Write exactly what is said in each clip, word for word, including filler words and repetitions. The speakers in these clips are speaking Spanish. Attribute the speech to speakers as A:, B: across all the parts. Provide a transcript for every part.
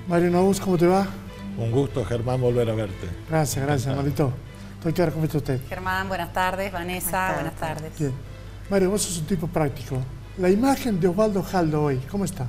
A: Mario Naús, ¿cómo te va?
B: Un gusto, Germán, volver a verte.
A: Gracias, gracias, Marito. Doctora, ¿cómo está usted?
C: Germán, buenas tardes. Vanessa, buenas tardes.
A: Bien. Mario, vos sos un tipo práctico. La imagen de Osvaldo Jaldo hoy, ¿cómo está?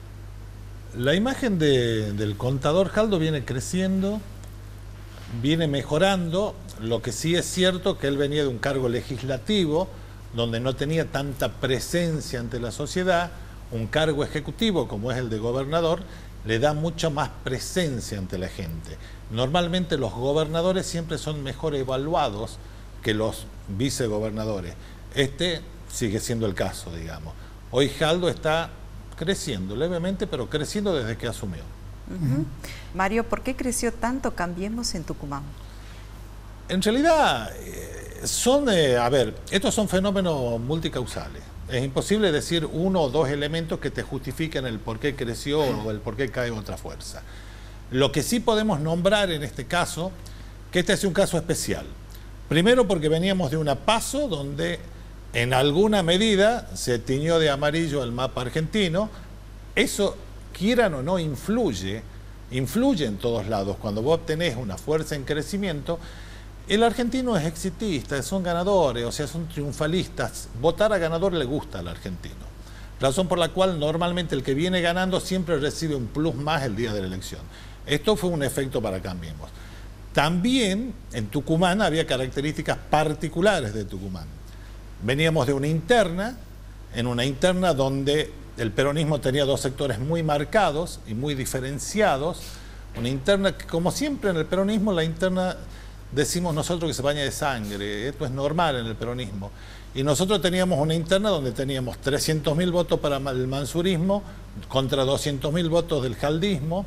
B: La imagen de, del contador Jaldo viene creciendo, viene mejorando. Lo que sí es cierto que él venía de un cargo legislativo, donde no tenía tanta presencia ante la sociedad. Un cargo ejecutivo, como es el de gobernador, le da mucha más presencia ante la gente. Normalmente los gobernadores siempre son mejor evaluados que los vicegobernadores. Este sigue siendo el caso, digamos. Hoy Jaldo está creciendo levemente, pero creciendo desde que asumió.
D: Uh-huh. Mario, ¿por qué creció tanto Cambiemos en Tucumán?
B: En realidad, eh, son, eh, a ver, estos son fenómenos multicausales. Es imposible decir uno o dos elementos que te justifiquen el por qué creció o el por qué cae otra fuerza. Lo que sí podemos nombrar en este caso, que este es un caso especial. Primero porque veníamos de una PASO donde en alguna medida se tiñó de amarillo el mapa argentino. Eso, quieran o no, influye, influye en todos lados. Cuando vos tenés una fuerza en crecimiento, el argentino es exitista, son ganadores, o sea, son triunfalistas. Votar a ganador le gusta al argentino. Razón por la cual normalmente el que viene ganando siempre recibe un plus más el día de la elección. Esto fue un efecto para Cambiemos. También en Tucumán había características particulares de Tucumán. Veníamos de una interna, en una interna donde el peronismo tenía dos sectores muy marcados y muy diferenciados. Una interna que, como siempre en el peronismo, la interna decimos nosotros que se baña de sangre. Esto es normal en el peronismo. Y nosotros teníamos una interna donde teníamos trescientos mil votos para el mansurismo contra doscientos mil votos del jaldismo.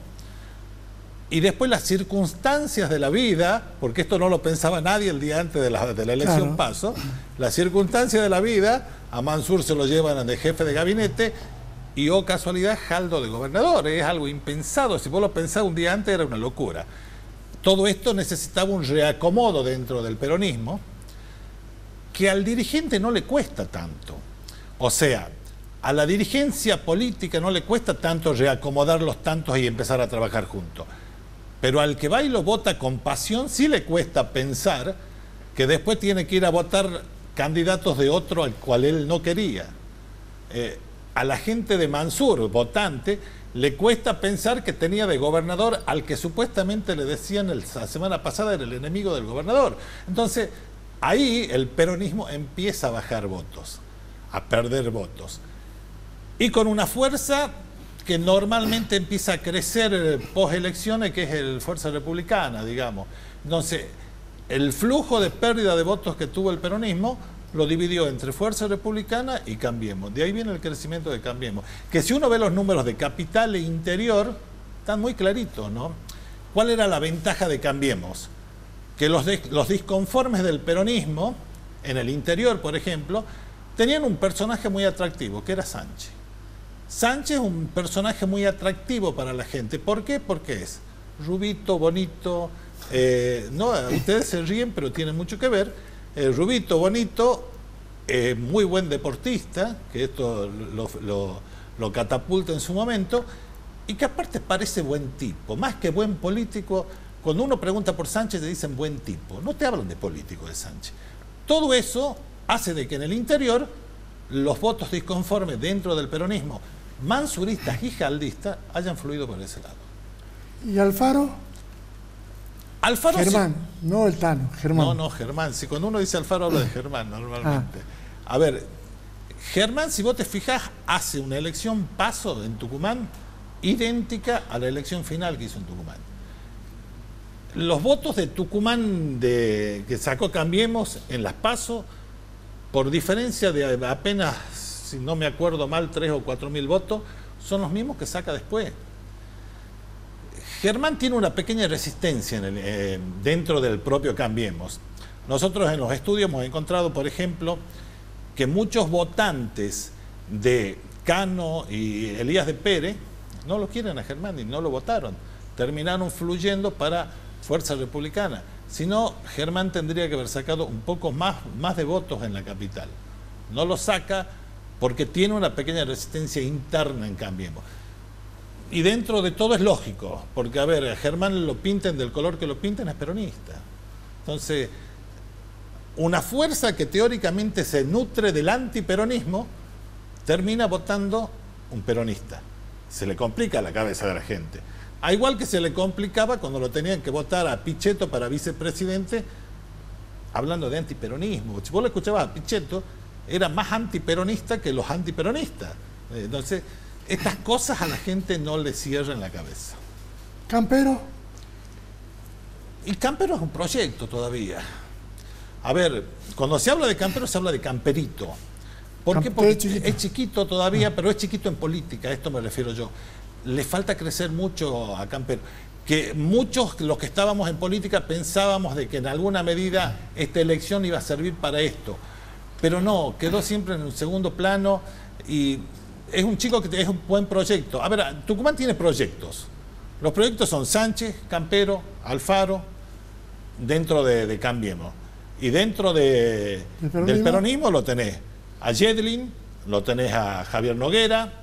B: Y después las circunstancias de la vida, porque esto no lo pensaba nadie el día antes de la, de la elección, claro. PASO, las circunstancias de la vida, a Mansur se lo llevan de jefe de gabinete y, oh casualidad, Jaldo de gobernador. Es algo impensado. Si vos lo pensás un día antes era una locura. Todo esto necesitaba un reacomodo dentro del peronismo que al dirigente no le cuesta tanto. O sea, a la dirigencia política no le cuesta tanto reacomodar los tantos y empezar a trabajar juntos. Pero al que va y lo vota con pasión sí le cuesta pensar que después tiene que ir a votar candidatos de otro al cual él no quería. Eh, a la gente de Mansur, votante, le cuesta pensar que tenía de gobernador al que supuestamente le decían el, la semana pasada era el enemigo del gobernador. Entonces, ahí el peronismo empieza a bajar votos, a perder votos. Y con una fuerza que normalmente empieza a crecer post-elecciones, que es el Fuerza Republicana, digamos. Entonces, el flujo de pérdida de votos que tuvo el peronismo lo dividió entre Fuerza Republicana y Cambiemos. De ahí viene el crecimiento de Cambiemos. Que si uno ve los números de capital e interior, están muy claritos, ¿no? ¿Cuál era la ventaja de Cambiemos? Que los, de, los disconformes del peronismo, en el interior, por ejemplo, tenían un personaje muy atractivo, que era Sánchez. Sánchez es un personaje muy atractivo para la gente. ¿Por qué? Porque es rubito, bonito. Eh, no, ustedes se ríen, pero tiene mucho que ver. Eh, rubito, bonito, eh, muy buen deportista, que esto lo, lo, lo catapulta en su momento, y que aparte parece buen tipo. Más que buen político, cuando uno pregunta por Sánchez te dicen buen tipo. No te hablan de político de Sánchez. Todo eso hace de que en el interior los votos disconformes dentro del peronismo, mansuristas y jaldistas, hayan fluido por ese lado.
A: ¿Y Alfaro?
B: Alfaro
A: Germán,
B: sí.
A: No el Tano, Germán.
B: No, no, Germán. Si cuando uno dice Alfaro habla de Germán normalmente. Ah. A ver, Germán, si vos te fijás, hace una elección PASO en Tucumán idéntica a la elección final que hizo en Tucumán. Los votos de Tucumán de, que sacó Cambiemos en las PASO, por diferencia de apenas, si no me acuerdo mal, tres o cuatro mil votos, son los mismos que saca después. Germán tiene una pequeña resistencia en el, eh, dentro del propio Cambiemos. Nosotros en los estudios hemos encontrado, por ejemplo, que muchos votantes de Cano y Elías de Pérez no lo quieren a Germán y no lo votaron. Terminaron fluyendo para Fuerza Republicana. Si no, Germán tendría que haber sacado un poco más, más de votos en la capital. No lo saca porque tiene una pequeña resistencia interna en Cambiemos. y dentro de todo es lógico, porque a ver, a Germán lo pinten del color que lo pinten, es peronista. Entonces, una fuerza que teóricamente se nutre del antiperonismo, termina votando un peronista. Se le complica la cabeza de la gente. A igual que se le complicaba cuando lo tenían que votar a Pichetto para vicepresidente, hablando de antiperonismo. Si vos lo escuchabas a Pichetto, era más antiperonista que los antiperonistas. Entonces, estas cosas a la gente no le cierran la cabeza.
A: ¿Campero?
B: Y Campero es un proyecto todavía. A ver, cuando se habla de Campero, se habla de Camperito. ¿Por qué? Porque es chiquito. es chiquito todavía, ah. pero es chiquito en política, a esto me refiero yo. Le falta crecer mucho a Campero. Que muchos, los que estábamos en política, pensábamos de que en alguna medida esta elección iba a servir para esto. Pero no, quedó siempre en un segundo plano y es un chico que es un buen proyecto. A ver, Tucumán tiene proyectos. Los proyectos son Sánchez, Campero, Alfaro, dentro de, de Cambiemos. Y dentro de, ¿El peronismo? del peronismo lo tenés a Yedlin, lo tenés a Javier Noguera.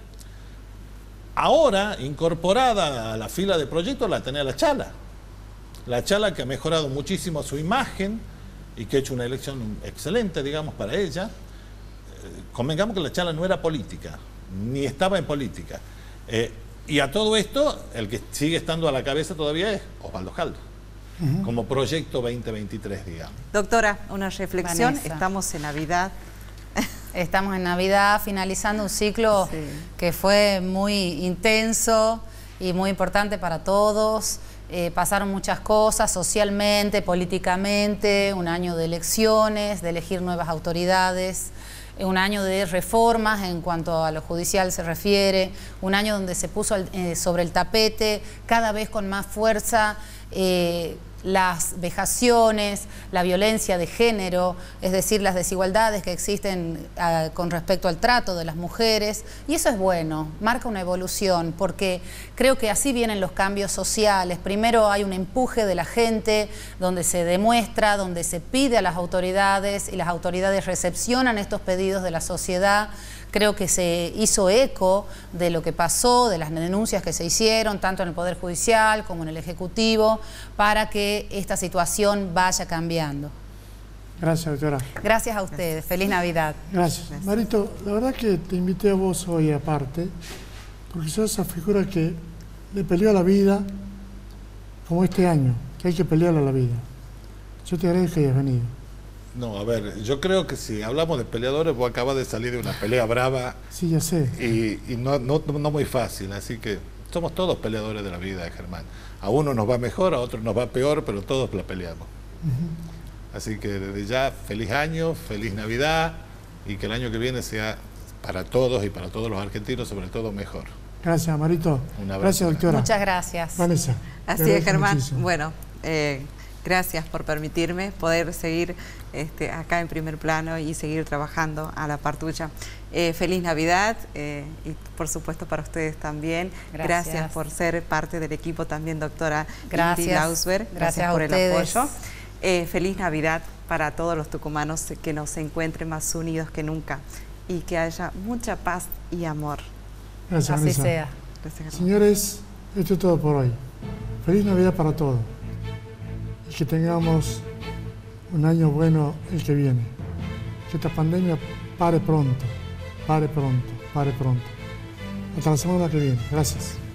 B: Ahora, incorporada a la fila de proyectos, la tenés a la Chala. La Chala que ha mejorado muchísimo su imagen y que ha hecho una elección excelente, digamos, para ella. Eh, convengamos que la Chala no era política, ni estaba en política. Eh, y a todo esto, el que sigue estando a la cabeza todavía es Osvaldo Jaldo, uh-huh. como proyecto veinte veintitrés, digamos.
D: Doctora, una reflexión,
C: Vanessa.
D: Estamos en Navidad.
C: Estamos en Navidad, finalizando un ciclo sí. que fue muy intenso y muy importante para todos. Eh, pasaron muchas cosas socialmente, políticamente, un año de elecciones, de elegir nuevas autoridades, un año de reformas en cuanto a lo judicial se refiere, un año donde se puso eh, sobre el tapete cada vez con más fuerza eh, las vejaciones, la violencia de género, es decir, las desigualdades que existen uh, con respecto al trato de las mujeres, y eso es bueno, marca una evolución, porque creo que así vienen los cambios sociales. Primero hay un empuje de la gente, donde se demuestra, donde se pide a las autoridades, y las autoridades recepcionan estos pedidos de la sociedad. Creo que se hizo eco de lo que pasó, de las denuncias que se hicieron, tanto en el Poder Judicial como en el Ejecutivo, para que esta situación vaya cambiando.
A: Gracias, doctora.
C: Gracias a ustedes. Gracias. Feliz Navidad.
A: Gracias. Gracias. Marito, la verdad que te invité a vos hoy aparte, porque sos esa figura que le peleó a la vida, como este año, que hay que pelearle a la vida. Yo te agradezco que hayas venido.
B: No, a ver, yo creo que si hablamos de peleadores, vos acabas de salir de una pelea brava.
A: Sí, ya sé.
B: Y, y no, no, no muy fácil, así que somos todos peleadores de la vida, Germán. A uno nos va mejor, a otro nos va peor, pero todos la peleamos. Uh-huh. Así que desde ya, feliz año, feliz Navidad, y que el año que viene sea para todos y para todos los argentinos, sobre todo, mejor.
A: Gracias, Marito.
B: Un abrazo.
A: Gracias, doctora.
C: Muchas gracias.
A: Vanessa.
D: Así es, Germán. Muchísimo. Bueno, eh, gracias por permitirme poder seguir este, acá en primer plano y seguir trabajando a la par tuya. Eh, feliz Navidad eh, y por supuesto para ustedes también. Gracias. Gracias por ser parte del equipo también, doctora Inti Lausberg. Gracias, Gracias por el apoyo. Eh, feliz Navidad para todos los tucumanos, que nos encuentren más unidos que nunca y que haya mucha paz y amor.
A: Gracias,
C: Así
A: Vanessa.
C: sea.
D: Gracias,
A: señores, esto es todo por hoy. Feliz Navidad para todos. Y que tengamos un año bueno el que viene. Que esta pandemia pare pronto, pare pronto, pare pronto. Hasta la semana que viene. Gracias.